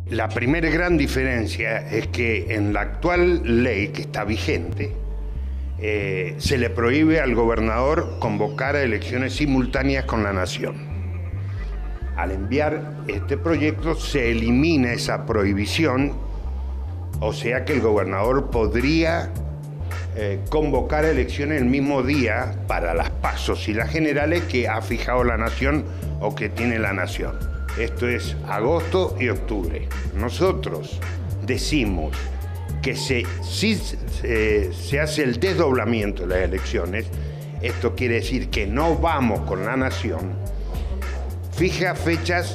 La primera gran diferencia es que en la actual ley que está vigente, se le prohíbe al gobernador convocar a elecciones simultáneas con la nación. Al enviar este proyecto se elimina esa prohibición, o sea que el gobernador podría convocar elecciones el mismo día para las pasos y las generales que ha fijado la nación o que tiene la nación. Esto es agosto y octubre. Nosotros decimos que si se hace el desdoblamiento de las elecciones, esto quiere decir que no vamos con la nación, fija fechas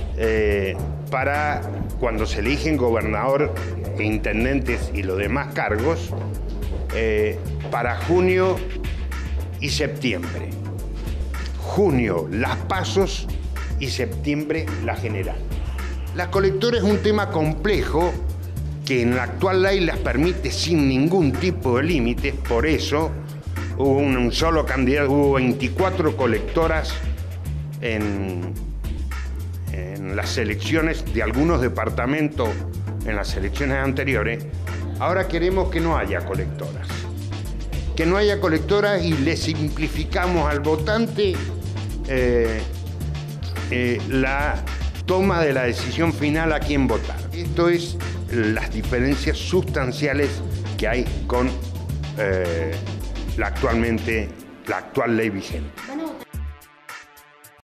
para cuando se eligen gobernador e intendentes y los demás cargos, para junio y septiembre. Junio las pasos y septiembre la general. La colectora es un tema complejo que en la actual ley las permite sin ningún tipo de límites, por eso hubo un solo candidato, hubo 24 colectoras en las elecciones de algunos departamentos en las elecciones anteriores. Ahora queremos que no haya colectoras. Que no haya colectoras y le simplificamos al votante la toma de la decisión final a quién votar. Esto es las diferencias sustanciales que hay con la actual ley vigente.